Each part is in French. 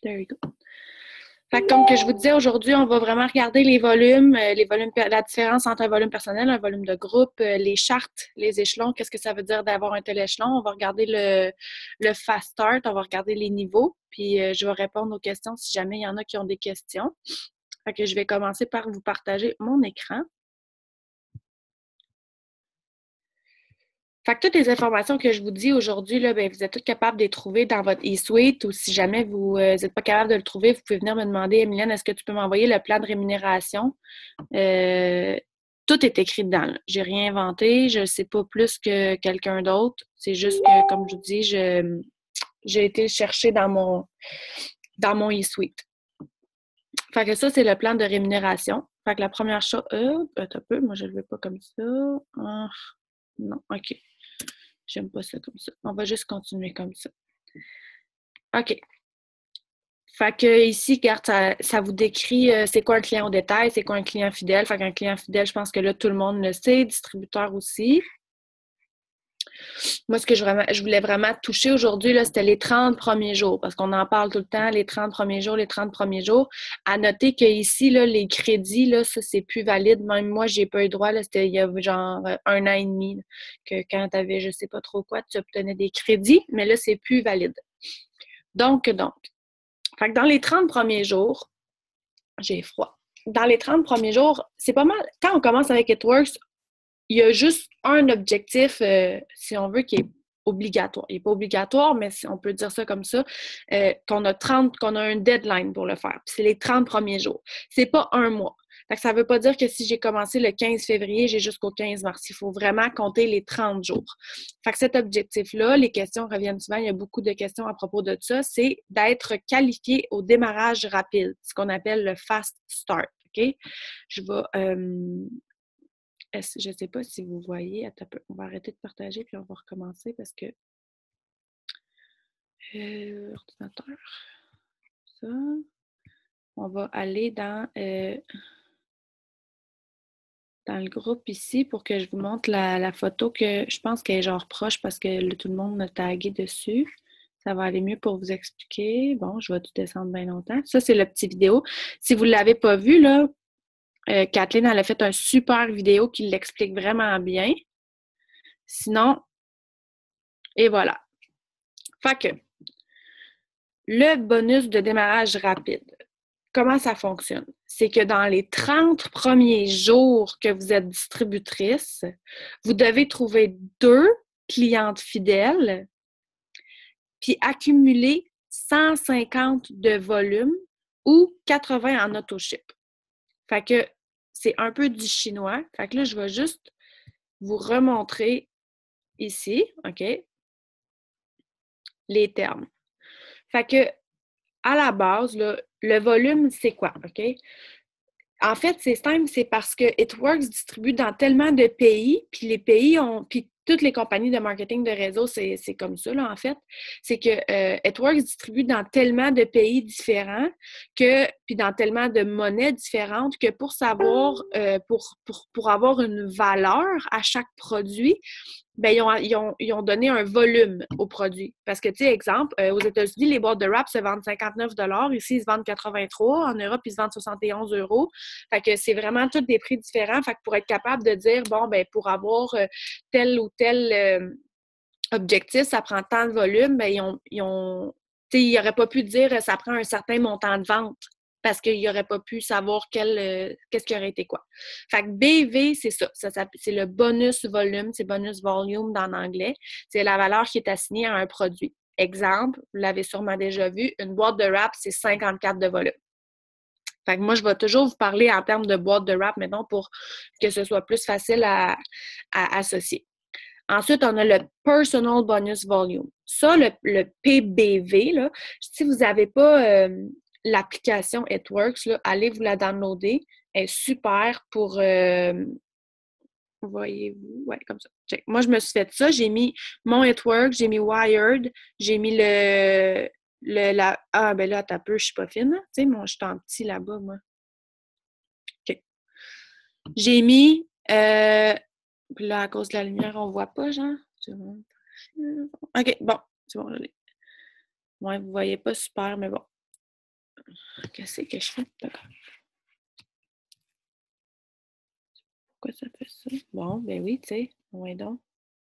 There you go. Fait que comme que je vous disais, aujourd'hui, on va vraiment regarder les volumes, la différence entre un volume personnel, un volume de groupe, les chartes, les échelons, qu'est-ce que ça veut dire d'avoir un tel échelon. On va regarder le fast start, on va regarder les niveaux, puis je vais répondre aux questions si jamais il y en a qui ont des questions. Fait que je vais commencer par vous partager mon écran. Fait que toutes les informations que je vous dis aujourd'hui, là, ben, vous êtes toutes capables de les trouver dans votre e-suite ou si jamais vous n'êtes pas capable de le trouver, vous pouvez venir me demander, Emilienne, est-ce que tu peux m'envoyer le plan de rémunération? Tout est écrit dedans. J'ai rien inventé, je ne sais pas plus que quelqu'un d'autre. C'est juste que, comme je vous dis, j'ai été le chercher dans mon e-suite. Fait que ça, c'est le plan de rémunération. Fait que la première chose... attends un peu, moi je ne le veux pas comme ça. Ah, non, OK. J'aime pas ça comme ça. On va juste continuer comme ça. OK. Fait que ici, regarde, ça vous décrit c'est quoi un client au détail, c'est quoi un client fidèle. Fait qu'un client fidèle, je pense que là, tout le monde le sait, distributeur aussi. Moi, ce que je voulais vraiment toucher aujourd'hui, là, c'était les 30 premiers jours, parce qu'on en parle tout le temps, les 30 premiers jours, les 30 premiers jours. À noter qu'ici, là, les crédits, là, ça, c'est plus valide. Même moi, j'ai pas eu droit, là, c'était il y a genre 1 an et demi, que quand tu avais je sais pas trop quoi, tu obtenais des crédits, mais là, c'est plus valide. Donc, fait que dans les 30 premiers jours, j'ai froid. Dans les 30 premiers jours, c'est pas mal. Quand on commence avec It-Works, il y a juste un objectif, si on veut, qui est obligatoire. Il n'est pas obligatoire, mais on peut dire ça comme ça, qu'on a un deadline pour le faire. Puis c'est les 30 premiers jours. C'est pas un mois. Fait que ça ne veut pas dire que si j'ai commencé le 15 février, j'ai jusqu'au 15 mars. Il faut vraiment compter les 30 jours. Fait que cet objectif-là, les questions reviennent souvent, il y a beaucoup de questions à propos de ça, c'est d'être qualifié au démarrage rapide, ce qu'on appelle le fast start. OK? Je vais... je ne sais pas si vous voyez. Attends un peu. On va arrêter de partager puis on va recommencer parce que ordinateur. Ça. On va aller dans le groupe ici pour que je vous montre la photo que je pense qu'elle est genre proche parce que tout le monde m'a tagué dessus. Ça va aller mieux pour vous expliquer. Bon, je vais tout descendre bien longtemps. Ça, c'est le petit vidéo. Si vous ne l'avez pas vu, là, Kathleen, elle a fait un super vidéo qui l'explique vraiment bien. Sinon, et voilà. Fait que, le bonus de démarrage rapide, comment ça fonctionne? C'est que dans les 30 premiers jours que vous êtes distributrice, vous devez trouver 2 clientes fidèles puis accumuler 150 de volume ou 80 en auto-ship. Fait que c'est un peu du chinois. Fait que là, je vais juste vous remontrer ici, OK, les termes. Fait que à la base, là, le volume, c'est quoi, OK? En fait, c'est simple, c'est parce que It-Works distribue dans tellement de pays, puis les pays ont, puis toutes les compagnies de marketing de réseau, c'est comme ça, là, en fait. C'est que It-Works distribue dans tellement de pays différents puis dans tellement de monnaies différentes que pour savoir, pour avoir une valeur à chaque produit, ben, ils ont donné un volume au produit. Parce que, tu sais, exemple, aux États-Unis, les boîtes de wrap se vendent 59 $. Ici, ils se vendent 83 $. En Europe, ils se vendent 71 €. Fait que c'est vraiment tous des prix différents. Fait que pour être capable de dire, bon, ben pour avoir tel ou tel objectif, ça prend tant de volume, ben ils n'auraient pas pu dire ça prend un certain montant de vente parce qu'ils n'auraient pas pu savoir qu'est-ce qui aurait été quoi. Fait que BV, c'est ça. C'est le bonus volume, c'est bonus volume dans l'anglais. C'est la valeur qui est assignée à un produit. Exemple, vous l'avez sûrement déjà vu, une boîte de wrap, c'est 54 de volume. Fait que moi, je vais toujours vous parler en termes de boîte de wrap, maintenant, pour que ce soit plus facile à associer. Ensuite, on a le Personal Bonus Volume. Ça, le PBV, là, si vous n'avez pas l'application It-Works, là, allez vous la downloader. Elle est super pour... voyez-vous? Ouais, comme ça. Check. Moi, je me suis fait ça. J'ai mis mon It-Works, j'ai mis Wired, j'ai mis Ah, ben là, attends un peu, je suis pas fine. Tu sais, je suis en petit là-bas, moi. OK. J'ai mis... Puis là, à cause de la lumière, on voit pas, genre. OK, bon. C'est bon, je l'ai. Ouais, vous voyez pas super, mais bon. Qu'est-ce que je fais? Pourquoi ça fait ça? Bon, ben oui, tu sais. Ouais, donc.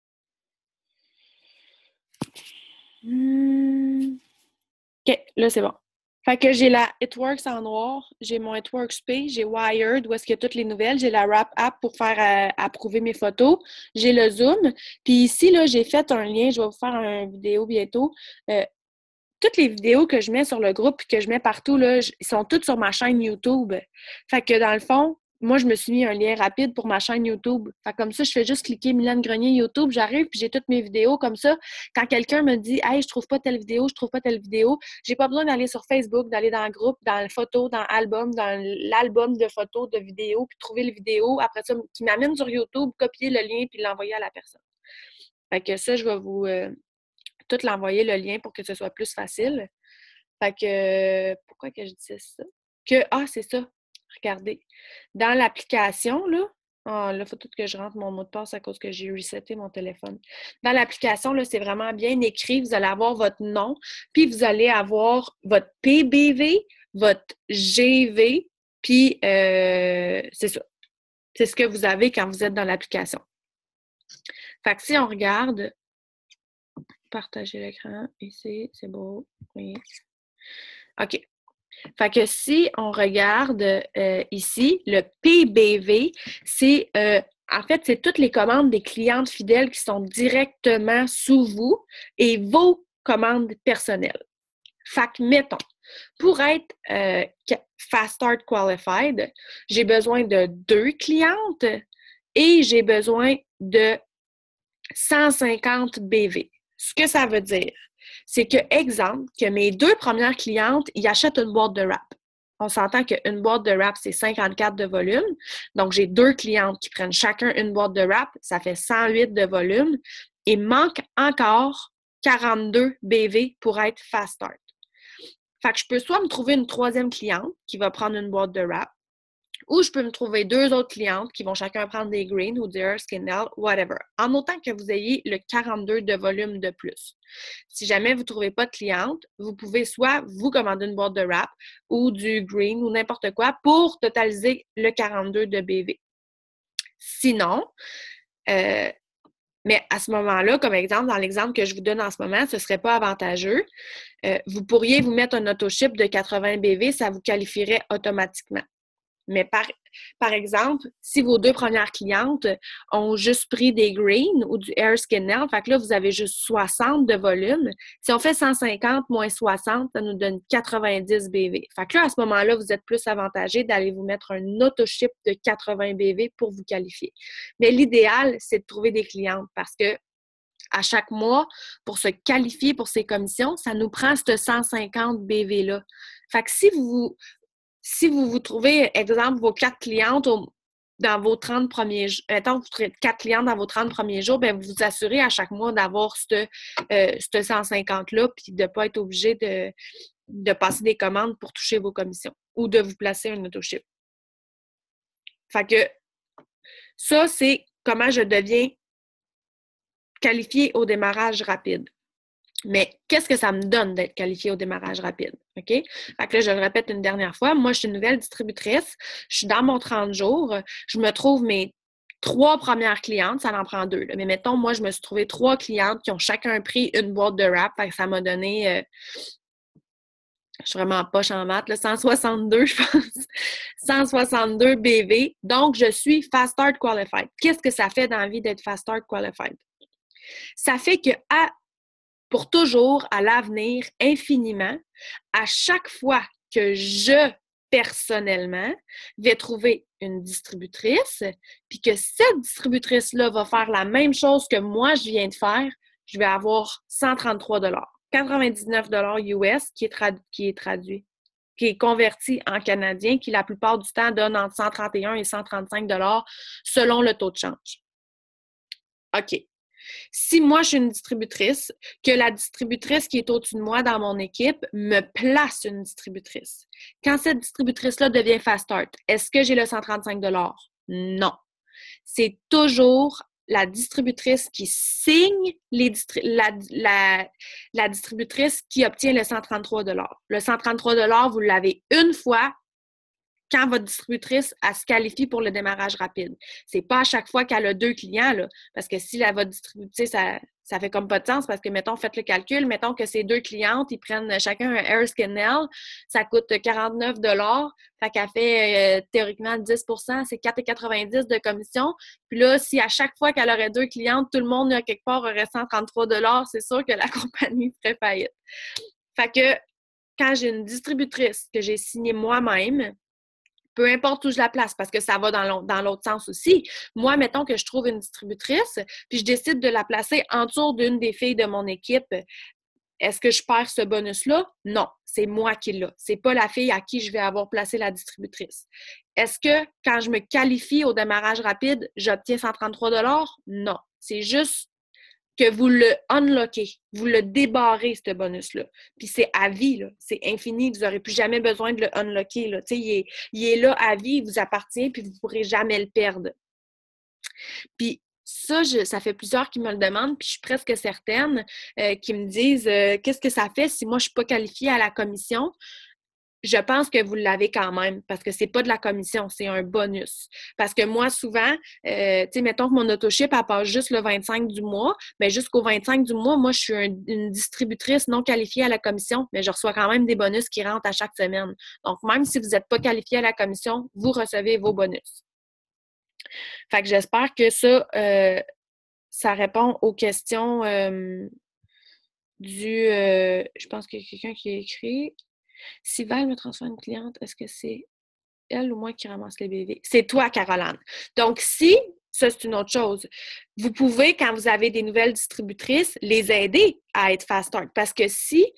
OK, là, c'est bon. Fait que j'ai la It Works en noir, j'ai mon It Works Pay, j'ai Wired où est-ce qu'il y a toutes les nouvelles, j'ai la Wrap App pour faire approuver mes photos, j'ai le Zoom. Puis ici, là, j'ai fait un lien, je vais vous faire une vidéo bientôt. Toutes les vidéos que je mets sur le groupe et que je mets partout, là, ils sont toutes sur ma chaîne YouTube. Fait que dans le fond, moi, je me suis mis un lien rapide pour ma chaîne YouTube. Fait que comme ça, je fais juste cliquer Mylène Grenier YouTube, j'arrive puis j'ai toutes mes vidéos comme ça. Quand quelqu'un me dit « Hey, je trouve pas telle vidéo, je trouve pas telle vidéo », j'ai pas besoin d'aller sur Facebook, d'aller dans le groupe, dans le photo, dans l'album de photos, de vidéos, puis trouver les vidéos. Après ça, qui m'amène sur YouTube, copier le lien puis l'envoyer à la personne. Fait que ça, je vais vous tout l'envoyer le lien pour que ce soit plus facile. Fait que, pourquoi que je disais ça? C'est ça. Regardez. Dans l'application, là, il faut tout que je rentre mon mot de passe à cause que j'ai reseté mon téléphone. Dans l'application, là, c'est vraiment bien écrit. Vous allez avoir votre nom, puis vous allez avoir votre PBV, votre GV, puis c'est ça. C'est ce que vous avez quand vous êtes dans l'application. Fait que si on regarde, partager l'écran, ici, c'est beau. Oui. OK. Fait que si on regarde ici, le PBV, c'est en fait, c'est toutes les commandes des clientes fidèles qui sont directement sous vous et vos commandes personnelles. Fait que, mettons, pour être Fast Start Qualified, j'ai besoin de 2 clientes et j'ai besoin de 150 BV. Ce que ça veut dire, c'est que, exemple, que mes 2 premières clientes, ils achètent une boîte de wrap. On s'entend qu'une boîte de wrap, c'est 54 de volume. Donc, j'ai 2 clientes qui prennent chacun une boîte de wrap. Ça fait 108 de volume. Il manque encore 42 BV pour être Fast Start. Fait que je peux soit me trouver une 3e cliente qui va prendre une boîte de wrap, ou je peux me trouver 2 autres clientes qui vont chacun prendre des greens ou des Earth Skin Nail, whatever. En autant que vous ayez le 42 de volume de plus. Si jamais vous ne trouvez pas de cliente, vous pouvez soit vous commander une boîte de wrap ou du green ou n'importe quoi pour totaliser le 42 de BV. Sinon, mais à ce moment-là, comme exemple, dans l'exemple que je vous donne en ce moment, ce ne serait pas avantageux. Vous pourriez vous mettre un auto-ship de 80 BV, ça vous qualifierait automatiquement. Mais par exemple, si vos 2 premières clientes ont juste pris des greens ou du Hair Skin Nail, fait que là, vous avez juste 60 de volume. Si on fait 150 moins 60, ça nous donne 90 BV. Fait que là, à ce moment-là, vous êtes plus avantagé d'aller vous mettre un auto-ship de 80 BV pour vous qualifier. Mais l'idéal, c'est de trouver des clientes parce que à chaque mois, pour se qualifier pour ces commissions, ça nous prend ce 150 BV-là. Fait que si vous trouvez, exemple, vos 4 clientes dans vos 30 premiers jours, mettons, vous trouvez 4 clientes dans vos 30 premiers jours, bien, vous vous assurez à chaque mois d'avoir ce 150-là, puis de ne pas être obligé de passer des commandes pour toucher vos commissions ou de vous placer un auto-ship. Fait que ça, c'est comment je deviens qualifiée au démarrage rapide. Mais qu'est-ce que ça me donne d'être qualifiée au démarrage rapide? OK? Fait que là, je le répète une dernière fois. Moi, je suis une nouvelle distributrice. Je suis dans mon 30 jours. Je me trouve mes 3 premières clientes. Ça en prend 2. Là. Mais mettons, moi, je me suis trouvé 3 clientes qui ont chacun pris une boîte de wrap. Fait que ça m'a donné... je suis vraiment poche en maths, là, 162, je pense. 162 BV. Donc, je suis Fast Start Qualified. Qu'est-ce que ça fait dans la vie d'être Fast Start Qualified? Ça fait que pour toujours, à l'avenir, infiniment, à chaque fois que je, personnellement, vais trouver une distributrice, puis que cette distributrice-là va faire la même chose que moi, je viens de faire, je vais avoir 133 $, 99 US qui est traduit, qui est converti en canadien, qui la plupart du temps donne entre 131 et 135 $ selon le taux de change. OK. Si moi, je suis une distributrice, que la distributrice qui est au-dessus de moi dans mon équipe me place une distributrice. Quand cette distributrice-là devient Fast Start, est-ce que j'ai le 135 $? Non. C'est toujours la distributrice qui signe la distributrice qui obtient le 133 $. Le 133 $, vous l'avez une fois quand votre distributrice, elle se qualifie pour le démarrage rapide. C'est pas à chaque fois qu'elle a 2 clients, là, parce que si votre distributrice, ça fait comme pas de sens, parce que, mettons, faites le calcul, mettons que ces 2 clientes, ils prennent chacun un Hair Skin Nail, ça coûte 49 $, fait qu'elle fait théoriquement 10 %, c'est 4,90 $ de commission. Puis là, si à chaque fois qu'elle aurait 2 clientes, tout le monde, à quelque part, aurait 133 $, c'est sûr que la compagnie ferait faillite. Fait que, quand j'ai une distributrice que j'ai signée moi-même, peu importe où je la place, parce que ça va dans l'autre sens aussi. Moi, mettons que je trouve une distributrice, puis je décide de la placer en dessous d'une des filles de mon équipe. Est-ce que je perds ce bonus-là? Non, c'est moi qui l'ai. C'est pas la fille à qui je vais avoir placé la distributrice. Est-ce que quand je me qualifie au démarrage rapide, j'obtiens 133 $? Non. C'est juste que vous le unlockez, vous le débarrez, ce bonus-là. Puis c'est à vie, là. C'est infini, vous n'aurez plus jamais besoin de le unlocker, là. Tu sais, il est là à vie, il vous appartient, puis vous ne pourrez jamais le perdre. Puis ça, ça fait plusieurs qui me le demandent, puis je suis presque certaine qui me disent qu'est-ce que ça fait si moi, je ne suis pas qualifiée à la commission? Je pense que vous l'avez quand même, parce que c'est pas de la commission, c'est un bonus. Parce que moi, souvent, tu sais, mettons que mon autoship, elle passe juste le 25 du mois, bien jusqu'au 25 du mois, moi, je suis une distributrice non qualifiée à la commission, mais je reçois quand même des bonus qui rentrent à chaque semaine. Donc, même si vous n'êtes pas qualifié à la commission, vous recevez vos bonus. Fait que j'espère que ça répond aux questions je pense qu'il y a quelqu'un qui a écrit... Si Val me transfère une cliente, est-ce que c'est elle ou moi qui ramasse les BV? C'est toi, Caroline. Donc, ça, c'est une autre chose. Vous pouvez, quand vous avez des nouvelles distributrices, les aider à être fast start. Parce que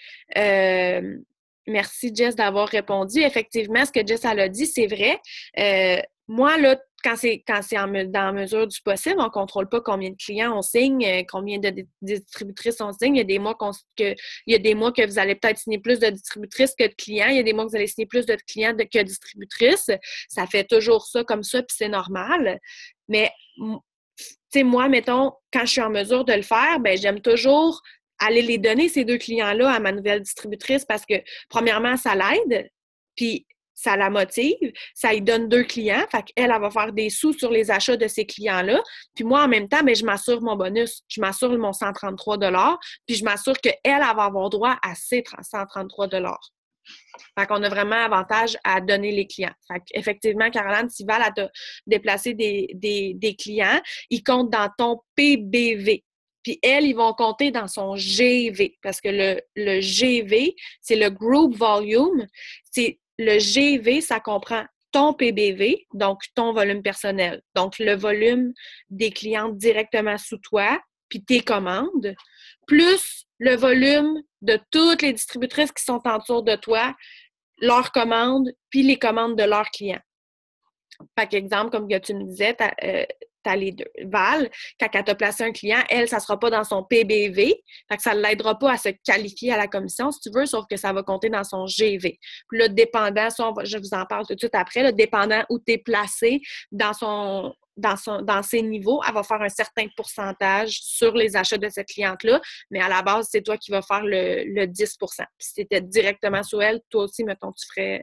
merci Jess d'avoir répondu. Effectivement, ce que Jess elle a dit, c'est vrai. Moi, là, quand c'est dans la mesure du possible, on ne contrôle pas combien de clients on signe, combien de distributrices on signe. Il y a des mois que vous allez peut-être signer plus de distributrices que de clients. Il y a des mois que vous allez signer plus de clients que de distributrices. Ça fait toujours ça comme ça, puis c'est normal. Mais, tu sais, moi, mettons, quand je suis en mesure de le faire, ben j'aime toujours aller les donner, ces 2 clients-là, à ma nouvelle distributrice parce que, premièrement, ça l'aide, puis ça la motive, ça lui donne 2 clients, fait qu'elle, elle va faire des sous sur les achats de ces clients-là, puis moi, en même temps, bien, je m'assure mon bonus, je m'assure mon 133 $, puis je m'assure qu'elle, elle va avoir droit à ses 133 $. Fait qu'on a vraiment avantage à donner les clients. Fait qu'effectivement, Caroline, si Val a déplacé des clients, ils comptent dans ton PBV. Puis elles, ils vont compter dans son GV parce que le GV, c'est le Group Volume. Le GV, ça comprend ton PBV, donc ton volume personnel. Donc, le volume des clients directement sous toi, puis tes commandes, plus le volume de toutes les distributrices qui sont autour de toi, leurs commandes, puis les commandes de leurs clients. Par exemple, comme que tu me disais, t'as les 2. Val, quand elle t'a placé un client, elle, ça ne sera pas dans son PBV, fait que ça ne l'aidera pas à se qualifier à la commission, si tu veux, sauf que ça va compter dans son GV. Puis là, dépendant, je vous en parle tout de suite après, là, dépendant où tu es placé dans ses niveaux, elle va faire un certain pourcentage sur les achats de cette cliente-là, mais à la base, c'est toi qui vas faire le 10 %. Puis si tu étais directement sous elle, toi aussi, mettons, tu ferais...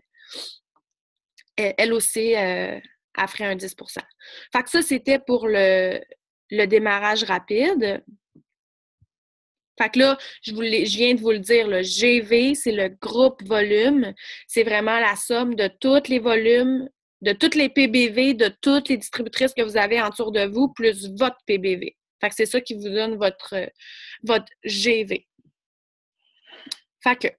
Elle aussi, elle ferait un 10 %. Fait que ça, c'était pour le démarrage rapide. Fait que là, je viens de vous le dire, le GV, c'est le groupe volume. C'est vraiment la somme de tous les volumes, de tous les PBV, de toutes les distributrices que vous avez autour de vous, plus votre PBV. Fait que c'est ça qui vous donne votre GV. Fait que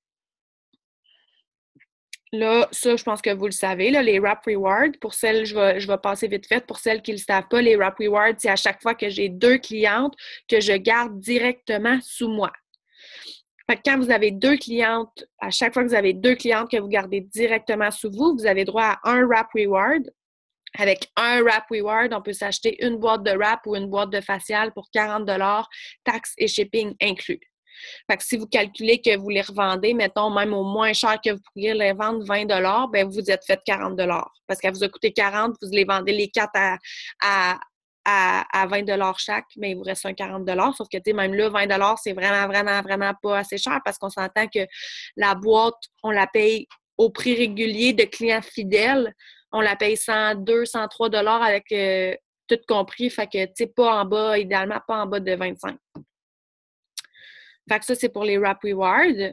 là, ça, je pense que vous le savez, là, les Wrap Rewards, pour celles, je vais passer vite fait, pour celles qui ne le savent pas, les Wrap Rewards, c'est à chaque fois que j'ai 2 clientes que je garde directement sous moi. Fait que quand vous avez 2 clientes, à chaque fois que vous avez 2 clientes que vous gardez directement sous vous, vous avez droit à un Wrap Reward. Avec un Wrap Reward, on peut s'acheter une boîte de wrap ou une boîte de facial pour 40 $, taxes et shipping inclus. Fait que si vous calculez que vous les revendez, mettons, même au moins cher que vous pourriez les vendre 20 $, bien, vous êtes fait 40 $. Parce qu'elle vous a coûté 40, vous les vendez les 4 à à 20 $ chaque, mais il vous reste un 40 $. Sauf que, tu sais, même là, 20 $, c'est vraiment, vraiment, vraiment pas assez cher parce qu'on s'entend que la boîte, on la paye au prix régulier de clients fidèles. On la paye 102, 103 $ avec tout compris. Fait que, tu sais, pas en bas, idéalement, pas en bas de 25. Fait que ça, c'est pour les Wrap Rewards.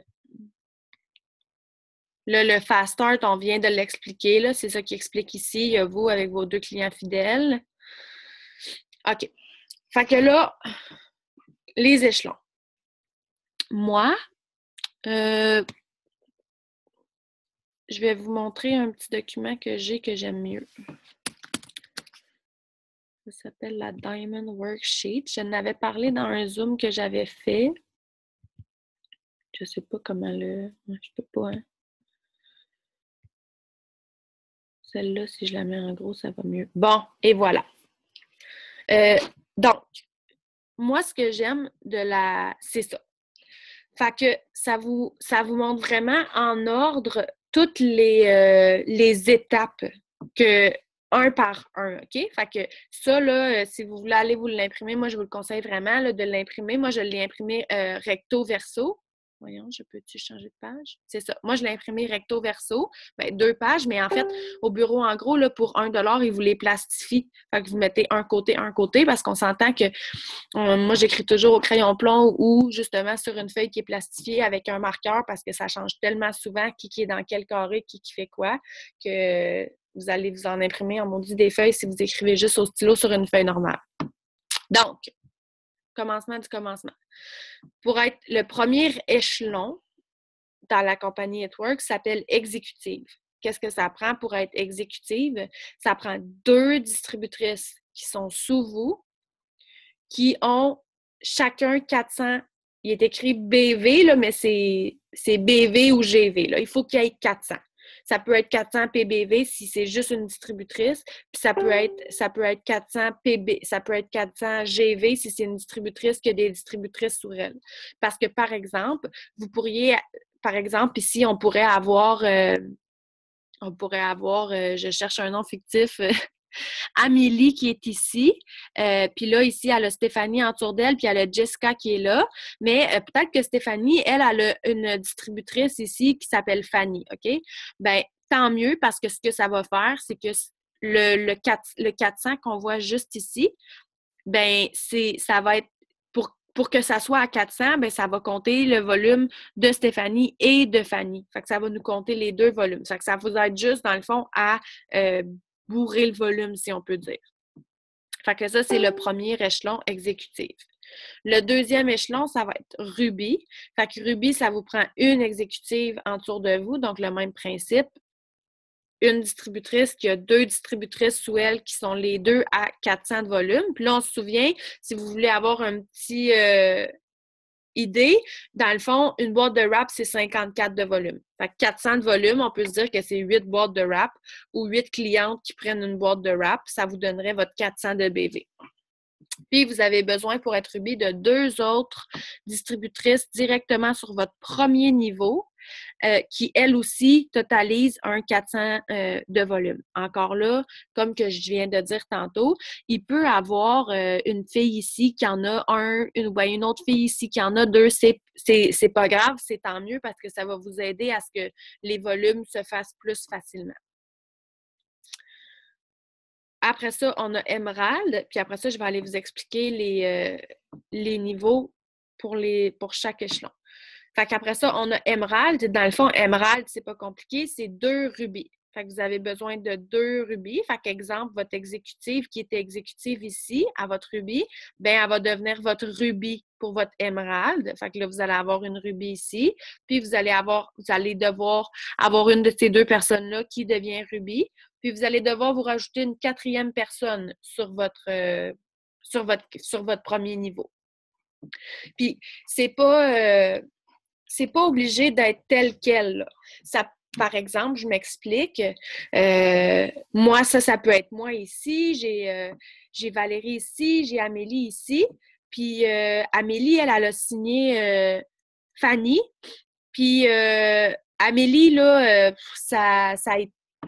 Là, le Fast Start, on vient de l'expliquer. Là, c'est ça qui explique ici. Il y a vous avec vos 2 clients fidèles. OK. Fait que là, les échelons. Moi, je vais vous montrer un petit document que j'ai que j'aime mieux. Ça s'appelle la Diamond Worksheet. Je n'avais parlé dans un Zoom que j'avais fait. Je sais pas comment le... Je peux pas, hein. Celle-là, si je la mets en gros, ça va mieux. Bon, et voilà. Donc, moi, ce que j'aime de la... C'est ça. Fait que ça vous montre vraiment en ordre toutes les étapes que un par un, OK? Fait que ça, là, si vous voulez aller vous l'imprimer, moi, je vous le conseille vraiment là, de l'imprimer. Moi, je l'ai imprimé recto verso. Voyons, je peux-tu changer de page? C'est ça. Moi, je l'ai imprimé recto verso. Bien, 2 pages, mais en fait, au bureau, en gros, là, pour 1 $, ils vous les plastifient. Fait que vous mettez un côté, parce qu'on s'entend que moi, j'écris toujours au crayon plomb ou justement sur une feuille qui est plastifiée avec un marqueur parce que ça change tellement souvent qui est dans quel carré, qui fait quoi, que vous allez vous en imprimer en maudit des feuilles si vous écrivez juste au stylo sur une feuille normale. Donc, commencement du commencement. Pour être le premier échelon dans la compagnie It Works, s'appelle exécutive. Qu'est-ce que ça prend pour être exécutive? Ça prend 2 distributrices qui sont sous vous, qui ont chacun 400. Il est écrit BV, là, mais c'est BV ou GV. Là. Il faut qu'il y ait 400. Ça peut être 400 PBV si c'est juste une distributrice, puis ça peut être 400 PB, ça peut être 400 GV si c'est une distributrice qui a des distributrices sous elle. Parce que, par exemple, vous pourriez, ici, on pourrait avoir, je cherche un nom fictif, Amélie qui est ici. Puis là, ici, elle a Stéphanie en tour d'elle, puis elle a Jessica qui est là. Mais peut-être que Stéphanie, elle a une distributrice ici qui s'appelle Fanny, OK? Bien, tant mieux, parce que ce que ça va faire, c'est que le 400 qu'on voit juste ici, bien, ça va être pour que ça soit à 400, bien, ça va compter le volume de Stéphanie et de Fanny. Fait que ça va nous compter les 2 volumes. Fait que ça vous aide juste, dans le fond, à bourrer le volume, si on peut dire. Fait que ça, c'est le premier échelon exécutif. Le deuxième échelon, ça va être Ruby. Fait que Ruby, ça vous prend une exécutive autour de vous, donc le même principe. Une distributrice qui a 2 distributrices sous elle qui sont les 2 à 400 de volume. Puis là, on se souvient, si vous voulez avoir un petit idée, dans le fond, une boîte de wrap, c'est 54 de volume. Fait que 400 de volume, on peut se dire que c'est 8 boîtes de wrap ou 8 clientes qui prennent une boîte de wrap. Ça vous donnerait votre 400 de BV. Puis, vous avez besoin pour être Ruby de 2 autres distributrices directement sur votre premier niveau qui, elles aussi, totalisent un 400 de volume. Encore là, comme que je viens de dire tantôt, il peut avoir une fille ici qui en a une autre fille ici qui en a 2. C'est pas grave, c'est tant mieux parce que ça va vous aider à ce que les volumes se fassent plus facilement. Après ça, on a Emerald, puis après ça, je vais aller vous expliquer les niveaux pour chaque échelon. Fait qu'après ça, on a Emerald. Dans le fond, Emerald, c'est pas compliqué, c'est 2 rubis. Fait que vous avez besoin de 2 rubis. Fait qu'exemple, votre exécutive qui était exécutive ici, à votre rubis, bien, elle va devenir votre rubis pour votre Emerald. Fait que là, vous allez avoir une rubis ici. Puis vous allez devoir avoir une de ces 2 personnes-là qui devient rubis. Puis vous allez devoir vous rajouter une 4e personne sur votre premier niveau. Puis c'est pas obligé d'être tel quel. Là. Ça, par exemple, je m'explique. Moi, ça peut être moi ici. J'ai Valérie ici. J'ai Amélie ici. Puis Amélie, elle a signé Fanny. Puis Amélie, là,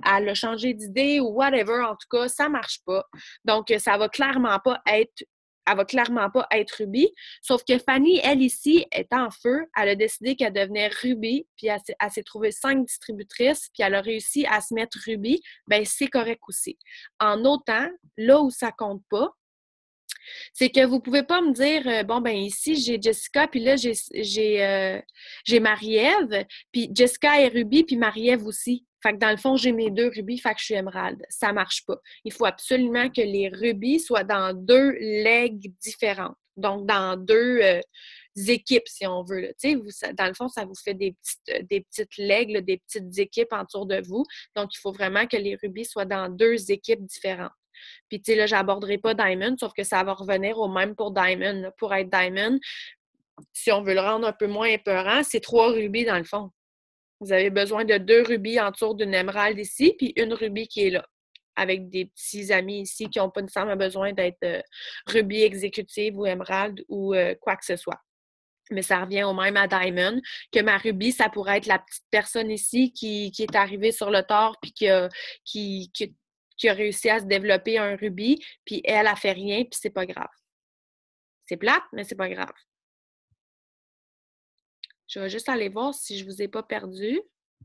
elle a changé d'idée ou whatever, en tout cas, ça marche pas. Donc, ça va clairement pas être elle va clairement pas être Ruby. Sauf que Fanny, elle ici, est en feu. Elle a décidé qu'elle devenait Ruby, puis elle s'est trouvée 5 distributrices, puis elle a réussi à se mettre Ruby. Ben c'est correct aussi. En autant, là où ça compte pas, c'est que vous pouvez pas me dire, bon, ben ici, j'ai Jessica, puis là, j'ai Marie-Ève, puis Jessica est Ruby, puis Marie-Ève aussi. Fait que dans le fond, j'ai mes 2 rubis, fait que je suis émeraude. Ça marche pas. Il faut absolument que les rubis soient dans 2 legs différentes. Donc, dans 2 équipes, si on veut. Dans le fond, ça vous fait des petites legs, là, des petites équipes autour de vous. Donc, il faut vraiment que les rubis soient dans 2 équipes différentes. Puis, tu sais, là, j'aborderai pas Diamond, sauf que ça va revenir au même pour Diamond. Là. Pour être Diamond, si on veut le rendre un peu moins épeurant, c'est 3 rubis dans le fond. Vous avez besoin de 2 rubis autour d'une émeraude ici, puis une rubis qui est là, avec des petits amis ici qui n'ont pas nécessairement besoin d'être rubis exécutive ou émeraude ou quoi que ce soit. Mais ça revient au même à Diamond, que ma rubis, ça pourrait être la petite personne ici qui est arrivée sur le tort puis qui a réussi à se développer un rubis, puis elle a fait rien, puis c'est pas grave. C'est plate, mais c'est pas grave. Je vais juste aller voir si je vous ai pas perdu.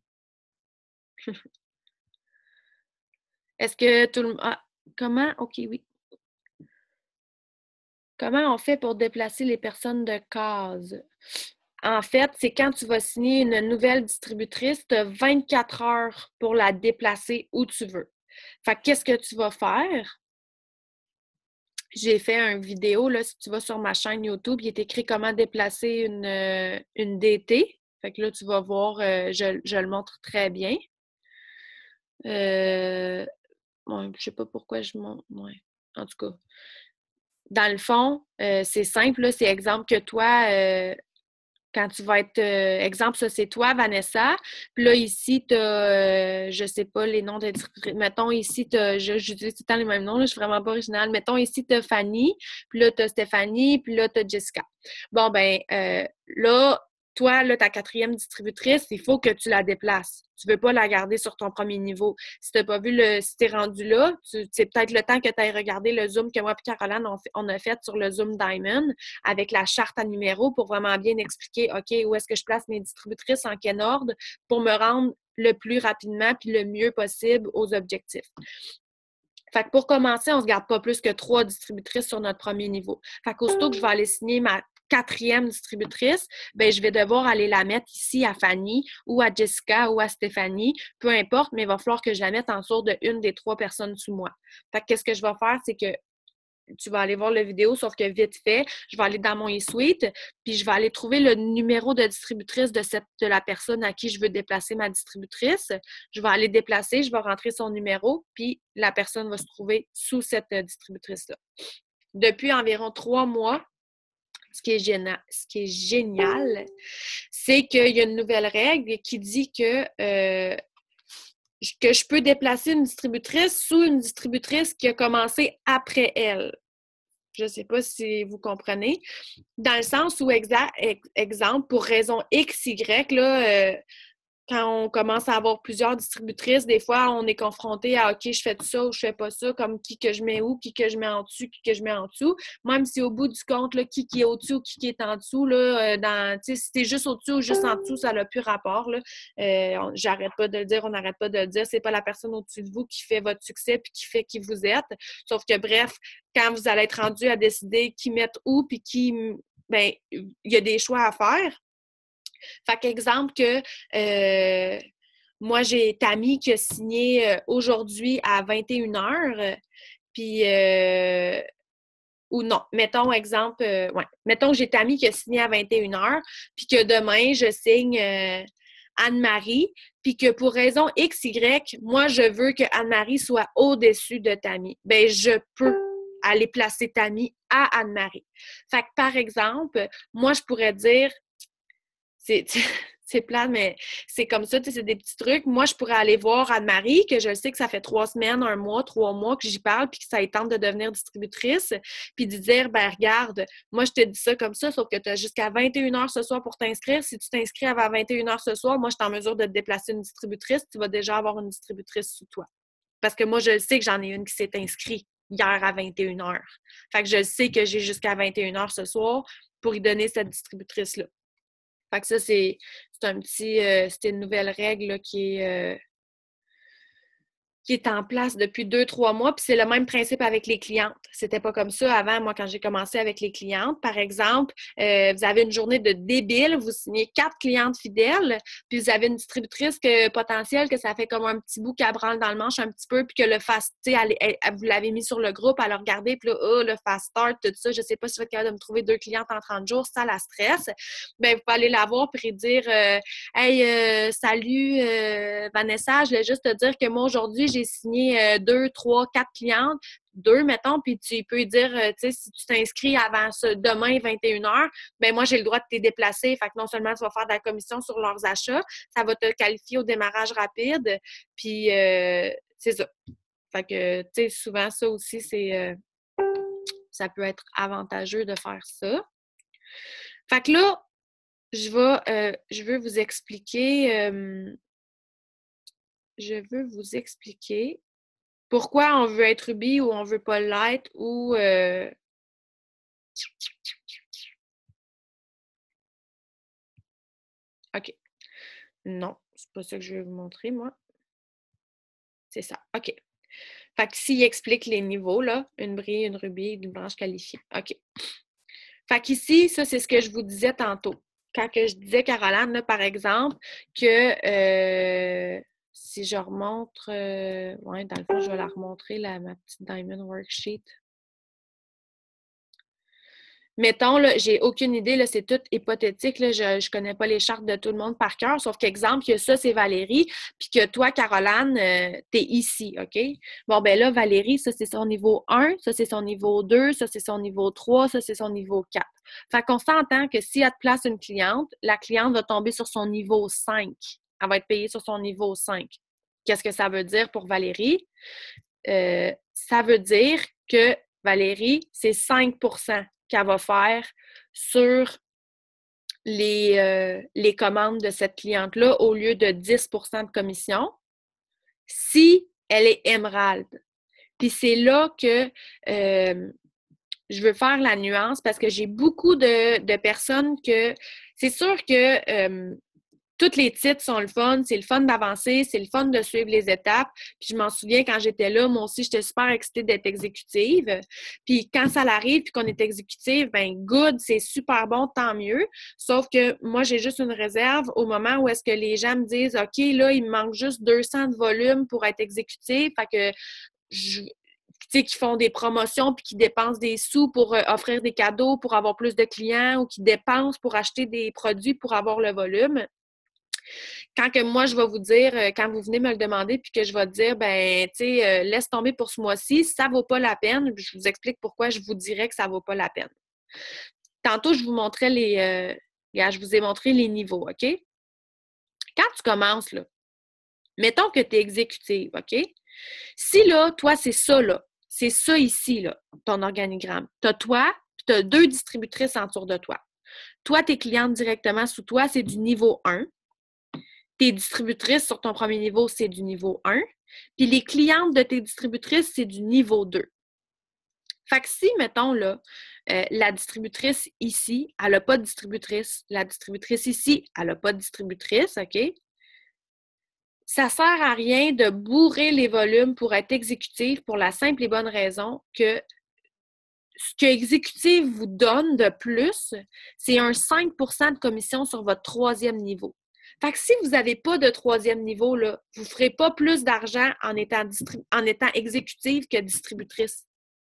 Est-ce que tout le monde... Ah, comment? OK, oui. Comment on fait pour déplacer les personnes de case? En fait, c'est quand tu vas signer une nouvelle distributrice, tu as 24 heures pour la déplacer où tu veux. Fait que qu'est-ce que tu vas faire? J'ai fait une vidéo, là, si tu vas sur ma chaîne YouTube, il est écrit comment déplacer une DT. Fait que là, tu vas voir, je le montre très bien. Je sais pas pourquoi je montre. Ouais. En tout cas, dans le fond, c'est simple, là, c'est exemple que toi, quand tu vas être, exemple, ça c'est toi, Vanessa, puis là ici, tu as, je sais pas les noms de distributrices, mettons ici, j'utilise tout le temps les mêmes noms, là, je suis vraiment pas originale, mettons ici, tu as Fanny, puis là, tu as Stéphanie, puis là, tu as Jessica. Bon, ben, là, toi, là, ta 4e distributrice, il faut que tu la déplaces. Tu veux pas la garder sur ton premier niveau. Si t'as pas vu si t'es rendu là, c'est peut-être le temps que tu aies regardé le Zoom que moi et Caroline, on a fait sur le Zoom Diamond avec la charte à numéros pour vraiment bien expliquer, OK, où est-ce que je place mes distributrices, en quel ordre, pour me rendre le plus rapidement puis le mieux possible aux objectifs. Fait que pour commencer, on ne se garde pas plus que 3 distributrices sur notre premier niveau. Fait qu'aussitôt que je vais aller signer ma 4e distributrice, ben je vais devoir aller la mettre ici à Fanny ou à Jessica ou à Stéphanie, peu importe, mais il va falloir que je la mette en dessous de une des 3 personnes sous moi. Fait que qu'est-ce que je vais faire, c'est que tu vas aller voir la vidéo, sauf que vite fait, je vais aller dans mon e-suite, puis je vais aller trouver le numéro de distributrice de la personne à qui je veux déplacer ma distributrice. Je vais aller déplacer, je vais rentrer son numéro, puis la personne va se trouver sous cette distributrice-là. Depuis environ 3 mois, ce qui est génial, c'est qu'il y a une nouvelle règle qui dit que je peux déplacer une distributrice sous une distributrice qui a commencé après elle. Je ne sais pas si vous comprenez. Dans le sens où, exemple, pour raison X, Y, là, quand on commence à avoir plusieurs distributrices, des fois, on est confronté à OK, je fais ça ou je fais pas ça, comme qui que je mets où, qui que je mets en dessous, qui que je mets en dessous. Même si au bout du compte, là, qui est au-dessus ou qui est en dessous, là, si c'est juste au-dessus ou juste en dessous, ça n'a plus rapport. Là. J'arrête pas de le dire, on n'arrête pas de le dire. C'est pas la personne au-dessus de vous qui fait votre succès puis qui fait qui vous êtes. Sauf que, bref, quand vous allez être rendu à décider qui mettre où puis ben, il y a des choix à faire. Fait qu'exemple que moi, j'ai Tammy qui a signé aujourd'hui à 21h, puis ou non, mettons exemple, mettons que j'ai Tammy qui a signé à 21h, puis que demain, je signe Anne-Marie, puis que pour raison X, Y, moi, je veux que Anne-Marie soit au-dessus de Tammy. Bien, je peux aller placer Tammy à Anne-Marie. Fait que, par exemple, moi, je pourrais dire, C'est plate, mais c'est comme ça, tu sais, c'est des petits trucs. Moi, je pourrais aller voir Anne-Marie, que je sais que ça fait 3 semaines, 1 mois, 3 mois que j'y parle, puis que ça tente de devenir distributrice, puis de dire, ben regarde, moi, je te dis ça comme ça, sauf que tu as jusqu'à 21h ce soir pour t'inscrire. Si tu t'inscris avant 21h ce soir, moi, je suis en mesure de te déplacer une distributrice. Tu vas déjà avoir une distributrice sous toi. Parce que moi, je le sais que j'en ai une qui s'est inscrite hier à 21h. Fait que je sais que j'ai jusqu'à 21h ce soir pour y donner cette distributrice-là. Fait que ça, c'est un petit... c'était une nouvelle règle là, qui est en place depuis 2-3 mois, puis c'est le même principe avec les clientes. C'était pas comme ça avant, moi, quand j'ai commencé avec les clientes. Par exemple, vous avez une journée de débile, vous signez 4 clientes fidèles, puis vous avez une distributrice potentielle que ça fait comme un petit bout qu'elle branle dans le manche un petit peu, puis que le fast, tu sais, vous l'avez mis sur le groupe, elle a regardé, puis là, oh, le fast start, tout ça, je sais pas si je vais être capable de me trouver 2 clientes en 30 jours, ça la stresse. Bien, vous pouvez aller la voir puis dire hey, salut Vanessa, je voulais juste te dire que moi aujourd'hui, j'ai signé 2, 3, 4 clientes, 2, mettons, puis tu peux dire, tu sais, si tu t'inscris avant demain, 21h, ben moi, j'ai le droit de te déplacer. Fait que non seulement tu vas faire de la commission sur leurs achats, ça va te qualifier au démarrage rapide, puis c'est ça. Fait que, tu sais, souvent, ça aussi, ça peut être avantageux de faire ça. Fait que là, je veux vous expliquer pourquoi on veut être Ruby ou on veut pas l'être ou OK. Non, c'est pas ça que je vais vous montrer, moi. C'est ça. OK. Fait que s'il explique les niveaux, là, une brille, une rubis, une branche qualifiée. OK. Fait qu'ici, ça, c'est ce que je vous disais tantôt. Quand que je disais, Caroline, là, par exemple, que si je remontre, ouais, dans le fond, je vais la remontrer, ma petite Diamond Worksheet. Mettons, là, j'ai aucune idée, là, c'est tout hypothétique, là, je ne connais pas les chartes de tout le monde par cœur, sauf qu'exemple, que ça, c'est Valérie, puis que toi, Caroline, tu es ici, OK? Bon, ben là, Valérie, ça, c'est son niveau 1, ça, c'est son niveau 2, ça, c'est son niveau 3, ça, c'est son niveau 4. Fait qu'on s'entend que si elle te place une cliente, la cliente va tomber sur son niveau 5. Elle va être payée sur son niveau 5. Qu'est-ce que ça veut dire pour Valérie? Ça veut dire que Valérie, c'est 5 qu'elle va faire sur les commandes de cette cliente-là au lieu de 10 de commission si elle est émeraude. Puis c'est là que je veux faire la nuance parce que j'ai beaucoup de personnes que... C'est sûr que tous les titres sont le fun, c'est le fun d'avancer, c'est le fun de suivre les étapes. Puis je m'en souviens quand j'étais là, moi aussi, j'étais super excitée d'être exécutive. Puis quand ça arrive puis qu'on est exécutive, ben good, c'est super bon, tant mieux. Sauf que moi, j'ai juste une réserve au moment où est-ce que les gens me disent « OK, là, il me manque juste 200 de volume pour être exécutive. » Fait que tu sais, qui font des promotions puis qui dépensent des sous pour offrir des cadeaux pour avoir plus de clients ou qui dépensent pour acheter des produits pour avoir le volume. Quand que moi, je vais vous dire, quand vous venez me le demander, puis que je vais te dire, ben, tu sais, laisse tomber pour ce mois-ci, ça ne vaut pas la peine. Je vous explique pourquoi je vous dirais que ça ne vaut pas la peine. Tantôt, je vous montrais je vous ai montré les niveaux, OK? Quand tu commences, là, mettons que tu es exécutive, OK? Si là, toi, c'est ça, là, c'est ça ici, là, ton organigramme. Tu as toi, puis tu as 2 distributrices autour de toi. Toi, tes clientes directement sous toi, c'est du niveau 1. Tes distributrices sur ton premier niveau, c'est du niveau 1. Puis les clientes de tes distributrices, c'est du niveau 2. Fait que si, mettons, là, la distributrice ici, elle n'a pas de distributrice, la distributrice ici, elle n'a pas de distributrice, OK? Ça ne sert à rien de bourrer les volumes pour être exécutif pour la simple et bonne raison que ce que exécutif vous donne de plus, c'est un 5 de commission sur votre 3e niveau. Fait que si vous n'avez pas de 3e niveau, là, vous ne ferez pas plus d'argent en étant exécutive que distributrice.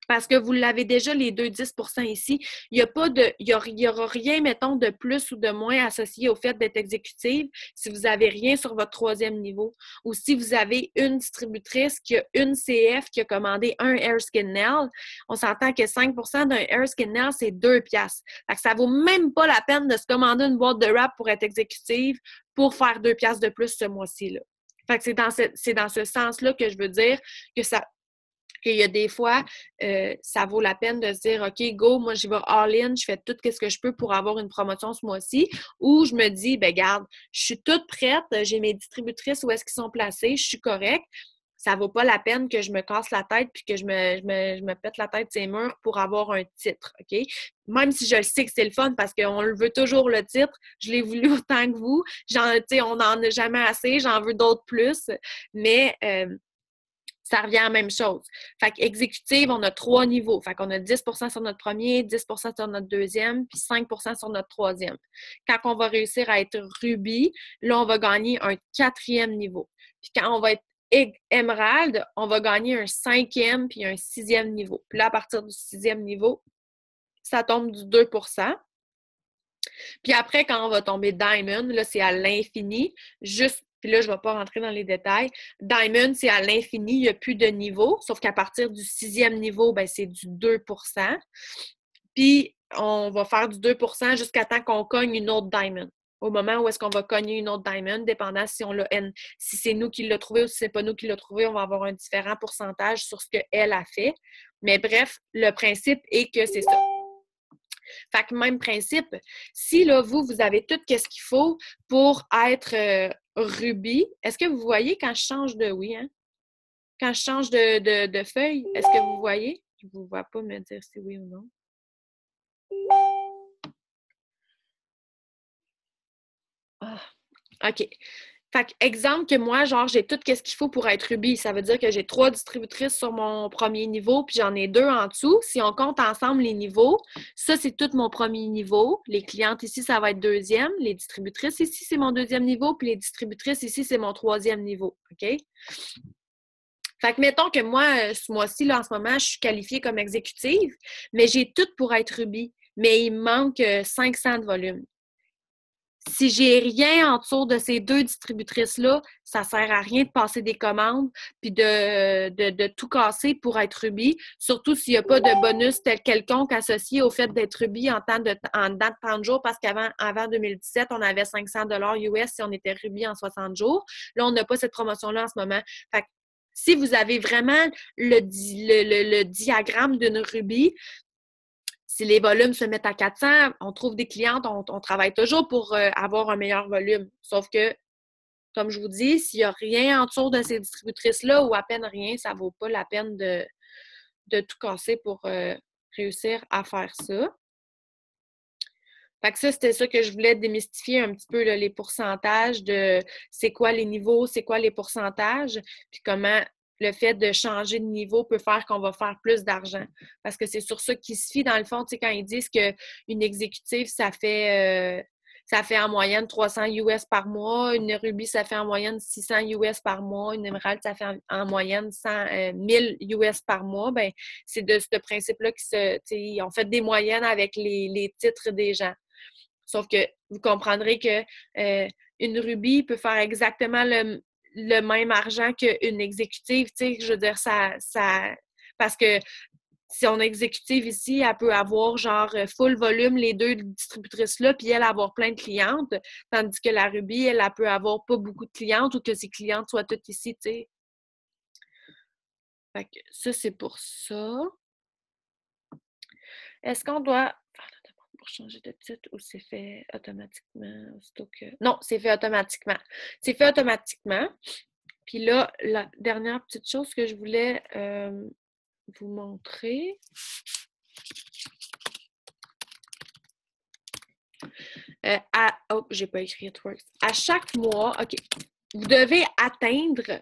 Parce que vous l'avez déjà, les deux 10% ici. Il y aura rien, mettons, de plus ou de moins associé au fait d'être exécutive si vous n'avez rien sur votre troisième niveau. Ou si vous avez une distributrice qui a une CF qui a commandé un Hair Skin Nail, on s'entend que 5% d'un Hair Skin Nail, c'est 2 piastres. Fait que ça vaut même pas la peine de se commander une boîte de wrap pour être exécutive pour faire 2 piastres de plus ce mois-ci-là. Fait que c'est dans ce sens-là que je veux dire que qu'il y a des fois, ça vaut la peine de se dire, OK, go, moi, j'y vais all-in, je fais tout ce que je peux pour avoir une promotion ce mois-ci, ou je me dis, ben garde, je suis toute prête, j'ai mes distributrices où est-ce qu'ils sont placées, je suis correcte, ça vaut pas la peine que je me casse la tête puis que je me pète la tête ces murs pour avoir un titre, OK? Même si je le sais que c'est le fun parce qu'on le veut toujours le titre, je l'ai voulu autant que vous, on n'en a jamais assez, j'en veux d'autres plus, mais ça revient à la même chose. Fait qu'exécutive, on a 3 niveaux. Fait qu'on a 10% sur notre premier, 10% sur notre deuxième, puis 5% sur notre troisième. Quand on va réussir à être Ruby, là, on va gagner un 4e niveau. Puis quand on va être Emerald, on va gagner un 5e puis un 6e niveau. Puis là, à partir du 6e niveau, ça tombe du 2%. Puis après, quand on va tomber Diamond, là, c'est à l'infini, juste. Puis là, je ne vais pas rentrer dans les détails. Diamond, c'est à l'infini, il n'y a plus de niveau, sauf qu'à partir du 6e niveau, ben, c'est du 2%. Puis, on va faire du 2% jusqu'à temps qu'on cogne une autre Diamond. Au moment où est-ce qu'on va cogner une autre Diamond, dépendant si on l'a si c'est nous qui l'a trouvé ou si c'est pas nous qui l'a trouvé, on va avoir un différent pourcentage sur ce qu'elle a fait. Mais bref, le principe est que c'est ça. Fait que même principe, si là, vous avez tout ce qu'il faut pour être Ruby, est-ce que vous voyez quand je change de oui, hein? Quand je change de feuille, est-ce que vous voyez? Je ne vous vois pas me dire si oui ou non. Ah, OK. Fait que, exemple que moi, genre, j'ai tout ce qu'il faut pour être Ruby. Ça veut dire que j'ai 3 distributrices sur mon premier niveau, puis j'en ai 2 en dessous. Si on compte ensemble les niveaux, ça, c'est tout mon premier niveau. Les clientes ici, ça va être deuxième. Les distributrices ici, c'est mon deuxième niveau. Puis les distributrices ici, c'est mon troisième niveau. OK? Fait que mettons que moi, ce mois-ci, là, en ce moment, je suis qualifiée comme exécutive, mais j'ai tout pour être Ruby. Mais il me manque 500 de volume. Si j'ai rien en dessous de ces 2 distributrices-là, ça sert à rien de passer des commandes puis de tout casser pour être Ruby, surtout s'il n'y a pas de bonus tel quelconque associé au fait d'être Ruby en date de 30 jours, parce avant 2017, on avait 500 $ US si on était Ruby en 60 jours. Là, on n'a pas cette promotion-là en ce moment. Fait que si vous avez vraiment le diagramme d'une Ruby, si les volumes se mettent à 400, on trouve des clientes, on travaille toujours pour avoir un meilleur volume. Sauf que, comme je vous dis, s'il n'y a rien en dessous de ces distributrices-là ou à peine rien, ça ne vaut pas la peine de tout casser pour réussir à faire ça. Fait que ça, c'était ça que je voulais démystifier un petit peu là, les pourcentages de c'est quoi les niveaux, c'est quoi les pourcentages, puis comment le fait de changer de niveau peut faire qu'on va faire plus d'argent. Parce que c'est sur ça qu'ils se fient, dans le fond, tu sais, quand ils disent qu'une exécutive, ça fait en moyenne 300 US par mois, une Ruby, ça fait en moyenne 600 US par mois, une Emerald, ça fait en moyenne 1000 US par mois, ben c'est de ce principe-là qu'ils ont fait des moyennes avec les titres des gens. Sauf que vous comprendrez que une Ruby peut faire exactement le même argent qu'une exécutive. Tu sais, je veux dire, parce que si on est exécutive ici, elle peut avoir genre full volume, les 2 distributrices-là, puis elle avoir plein de clientes, tandis que la Ruby, elle peut avoir pas beaucoup de clientes ou que ses clientes soient toutes ici, tu sais. Fait que ça, c'est pour ça. Est-ce qu'on doit pour changer de titre ou c'est fait automatiquement? Non, c'est fait automatiquement. C'est fait automatiquement. Puis là, la dernière petite chose que je voulais vous montrer. J'ai pas écrit It-Works. À chaque mois, OK, vous devez atteindre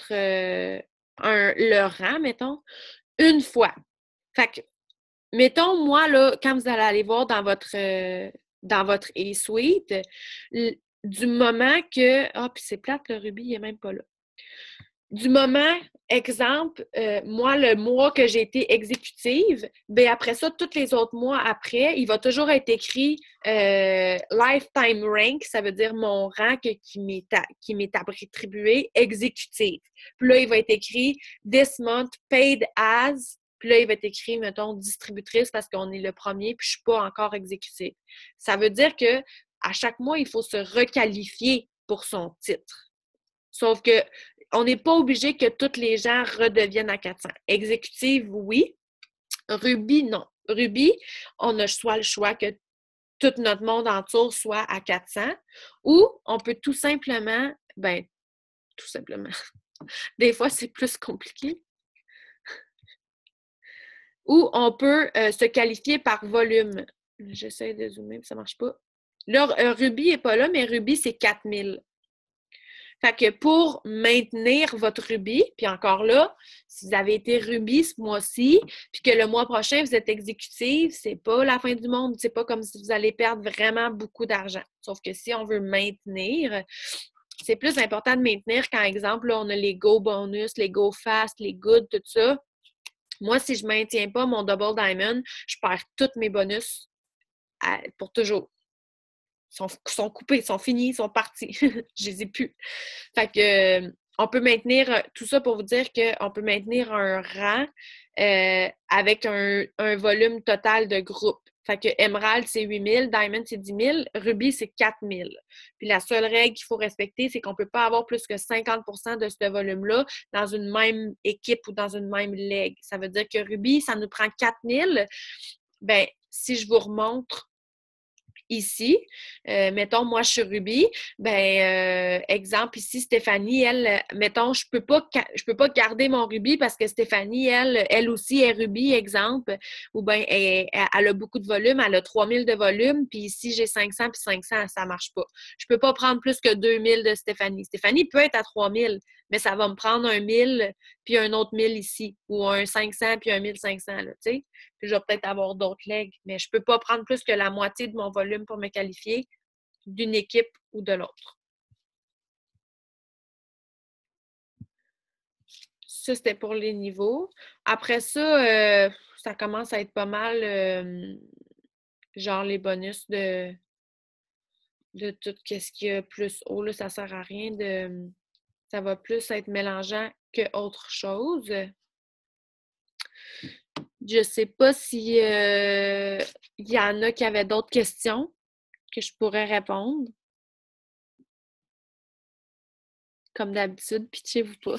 le rang, mettons, une fois. Fait que mettons, moi, là, quand vous allez aller voir dans votre e-suite, du moment que... Ah, puis c'est plate, le Ruby, il n'est même pas là. du moment, exemple, moi, le mois que j'ai été exécutive, bien après ça, tous les autres mois après, il va toujours être écrit Lifetime Rank, ça veut dire mon rang qui m'est attribué exécutive. Puis là, il va être écrit This month paid as, puis là, il va être écrit, mettons, distributrice parce qu'on est le premier, puis je suis pas encore exécutive. Ça veut dire que à chaque mois, il faut se requalifier pour son titre. Sauf que on n'est pas obligé que tous les gens redeviennent à 400. Exécutive, oui. Ruby, non. Ruby, on a soit le choix que tout notre monde entier soit à 400 ou on peut tout simplement, des fois c'est plus compliqué, ou on peut se qualifier par volume. J'essaie de zoomer, ça ne marche pas. Là, Ruby n'est pas là, mais Ruby, c'est 4000. Fait que pour maintenir votre rubis, puis encore là, si vous avez été rubis ce mois-ci, puis que le mois prochain, vous êtes exécutive, c'est pas la fin du monde. C'est pas comme si vous allez perdre vraiment beaucoup d'argent. Sauf que si on veut maintenir, c'est plus important de maintenir quand, exemple, là, on a les Go Bonus, les Go Fast, les Good, tout ça. Moi, si je ne maintiens pas mon Double Diamond, je perds tous mes bonus pour toujours. Sont coupés, sont finis, sont partis. Je les ai plus. Fait que on peut maintenir tout ça pour vous dire qu'on peut maintenir un rang avec un volume total de groupe. Fait que Emerald, c'est 8000, Diamond, c'est 10 000, Ruby, c'est 4000. Puis la seule règle qu'il faut respecter, c'est qu'on ne peut pas avoir plus que 50 de ce volume-là dans une même équipe ou dans une même ligue. Ça veut dire que Ruby, ça nous prend 4000. Ben, si je vous remontre ici, mettons, moi, je suis Ruby, exemple, ici, Stéphanie, elle, mettons, je peux pas garder mon Ruby parce que Stéphanie, elle aussi est Ruby, exemple, ou bien elle a beaucoup de volume, elle a 3000 de volume, puis ici, j'ai 500, puis 500, ça marche pas. Je peux pas prendre plus que 2000 de Stéphanie. Stéphanie peut être à 3000, mais ça va me prendre un 1000, puis un autre 1000 ici, ou un 500, puis un 1500, là, tu sais. Puis je vais peut-être avoir d'autres legs, mais je ne peux pas prendre plus que la moitié de mon volume pour me qualifier d'une équipe ou de l'autre. Ça, c'était pour les niveaux. Après ça, ça commence à être pas mal genre les bonus de tout ce qui y a plus haut. Là, ça ne sert à rien de. Ça va plus être mélangeant qu'autre chose. Je ne sais pas si il y en a qui avaient d'autres questions que je pourrais répondre. Comme d'habitude, pitchez-vous pas.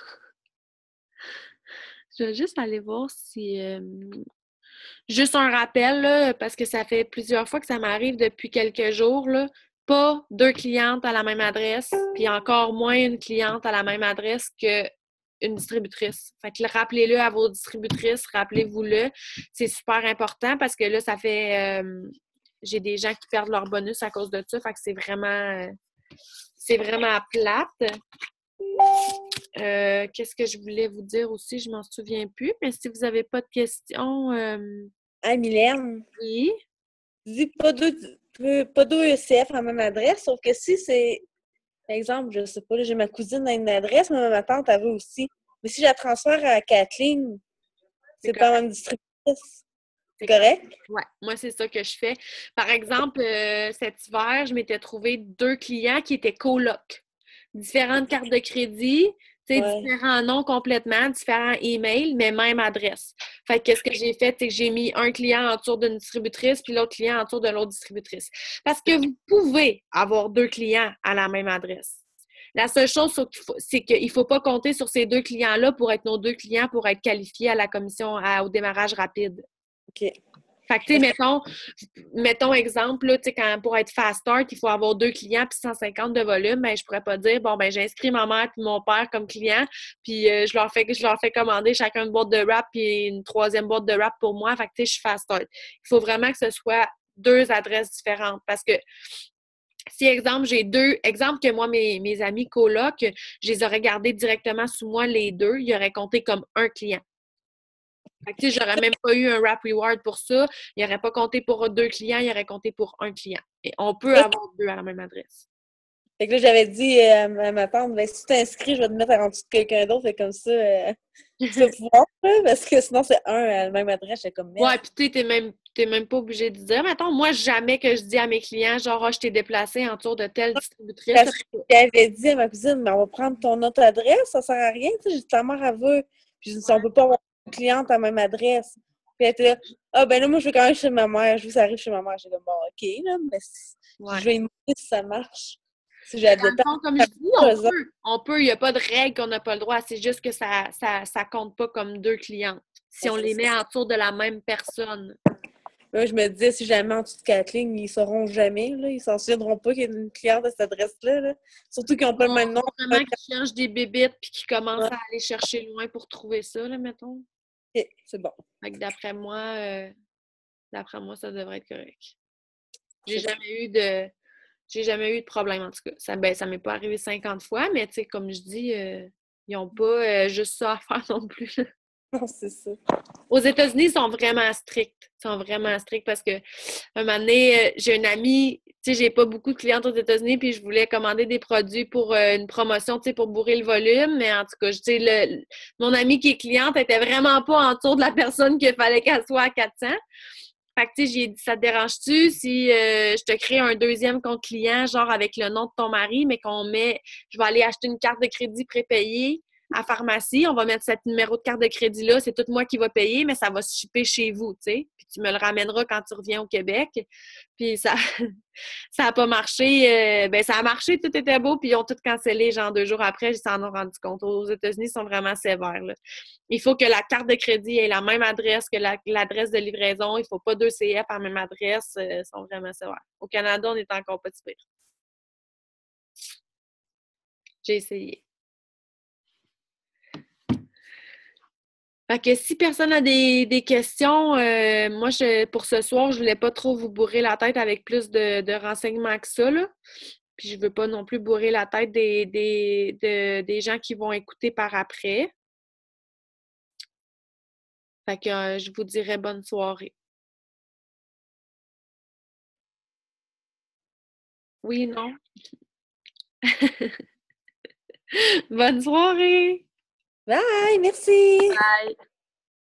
Je vais juste aller voir si... Juste un rappel, là, parce que ça fait plusieurs fois que ça m'arrive depuis quelques jours, là, pas 2 clientes à la même adresse, puis encore moins une cliente à la même adresse qu'une distributrice. Fait que rappelez-le à vos distributrices, rappelez-vous-le. C'est super important parce que là, ça fait... j'ai des gens qui perdent leur bonus à cause de ça, fait que c'est vraiment plate. Qu'est-ce que je voulais vous dire aussi? Je m'en souviens plus, mais si vous n'avez pas de questions... Hey, Mylène, Oui? dis pas deux ECF à la même adresse, sauf que si c'est, par exemple, je sais pas, là, j'ai ma cousine à une adresse, mais ma tante, elle veut aussi. Mais si je la transfère à Kathleen, c'est pas la même distributrice. C'est correct? Oui, moi, c'est ça que je fais. Par exemple, cet hiver, je m'étais trouvé 2 clients qui étaient colocs. Différentes cartes de crédit, différents noms complètement, différents emails, mais même adresse. Fait que qu'est-ce que j'ai fait, c'est que j'ai mis un client autour d'une distributrice puis l'autre client autour de l'autre distributrice. Parce que vous pouvez avoir 2 clients à la même adresse. La seule chose, c'est qu'il ne faut pas compter sur ces 2 clients-là pour être nos 2 clients pour être qualifiés à la commission au démarrage rapide. OK. Fait que, tu sais, mettons exemple, là, tu sais, pour être fast start, il faut avoir 2 clients puis 150 de volume, mais je pourrais pas dire, bon, ben j'inscris ma mère puis mon père comme client, puis je leur fais commander chacun une boîte de wrap puis une 3e boîte de wrap pour moi. Fait que, tu sais, je suis fast start. Il faut vraiment que ce soit 2 adresses différentes parce que si, exemple, exemple que moi, mes amis coloc, je les aurais gardés directement sous moi les 2, ils auraient compté comme un client. Fait que, j'aurais même pas eu un wrap reward pour ça. Il n'aurait pas compté pour 2 clients, il aurait compté pour un client. Et on peut avoir 2 à la même adresse. Fait que là, j'avais dit à ma tante, ben, si tu t'inscris, je vais te mettre en dessous de quelqu'un d'autre. Fait comme ça, tu vas pouvoir, là, parce que sinon, c'est à la même adresse. J'étais comme, Ouais, merde. puis t'es même pas obligé de dire. Mettons, moi, jamais que je dis à mes clients, genre, ah, je t'ai déplacé en tour de telle distributrice. Parce que j'avais dit à ma cousine, mais on va prendre ton autre adresse, ça sert à rien. Tu sais, j'ai dit, ta mère, elle veut. Puis j'ai dit, on peut pas avoir une cliente à la même adresse. Puis elle était là, ah, ben là, moi, je vais quand même chez ma mère. Je veux que ça arrive chez ma mère. J'ai comme, bon, OK, là, mais Ouais. je vais y demander si ça marche. Si j'ai la Dans le dépense. fond, comme je dis, il n'y a pas de règle qu'on n'a pas le droit. C'est juste que ça compte pas comme deux clientes. Si on les met autour de la même personne. Moi, je me disais, si jamais en dessous de Kathleen, ils sauront jamais, là. Ils s'en souviendront pas qu'il y a une cliente à cette adresse-là, là. Surtout qu'ils n'ont pas le même nom. Vraiment qu'ils cherchent des bébites puis qu'ils commencent Ouais. à aller chercher loin pour trouver ça, là, mettons. OK, c'est bon. Fait que d'après moi, ça devrait être correct. J'ai C'est bon. jamais eu de problème, en tout cas. Ça m'est pas arrivé 50 fois, mais tu sais, comme je dis, ils n'ont pas juste ça à faire non plus. Non, c'est ça. Aux États-Unis, ils sont vraiment stricts. Ils sont vraiment stricts parce que un moment donné, j'ai une amie, tu sais, j'ai pas beaucoup de clientes aux États-Unis, puis je voulais commander des produits pour une promotion, tu sais, pour bourrer le volume. Mais en tout cas, tu sais, mon amie qui est cliente était vraiment pas autour de la personne qu'il fallait qu'elle soit à 400. Fait que, tu sais, j'ai dit, ça te dérange-tu si je te crée un deuxième compte client, genre avec le nom de ton mari, mais je vais aller acheter une carte de crédit prépayée à pharmacie, on va mettre ce numéro de carte de crédit-là, c'est tout moi qui va payer, mais ça va se shipper chez vous, tu sais. Puis tu me le ramèneras quand tu reviens au Québec. Puis ça ça a pas marché. Ben ça a marché, tout était beau, puis ils ont tout cancellé, genre 2 jours après, ils s'en ont rendu compte. Aux États-Unis, ils sont vraiment sévères, là. Il faut que la carte de crédit ait la même adresse que l'adresse de livraison. Il ne faut pas deux CF à la même adresse. Ils sont vraiment sévères. Au Canada, on est encore pas si pire. J'ai essayé. Fait que si personne a des questions, moi, pour ce soir, je voulais pas trop vous bourrer la tête avec plus de renseignements que ça, là. Puis je veux pas non plus bourrer la tête des gens qui vont écouter par après. Fait que je vous dirais bonne soirée. Oui, non? Bonne soirée! Bye! Merci! Bye!